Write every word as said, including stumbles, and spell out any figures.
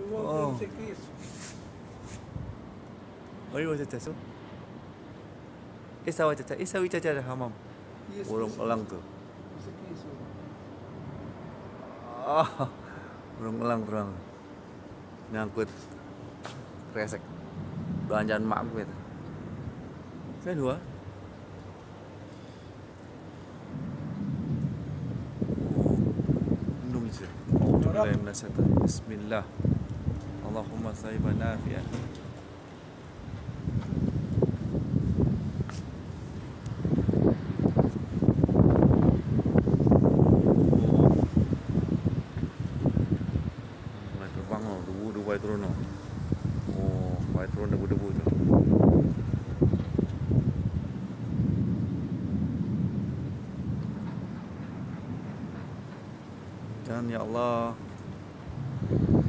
Oh. Mari kita tes. Eh sawah caca, eh sawi caca ada hamam. Burung elang tu. Ah, burung elang terang. Nyangkut kresek belanjaan mak gue itu. Saya dua. Minum je. Bismillah. Allahumma sayyiban nafi'an. Mulai terbang oh, debu-debu mulai turun oh. Oh, mulai turun debu-debu tu. Dan ya Allah.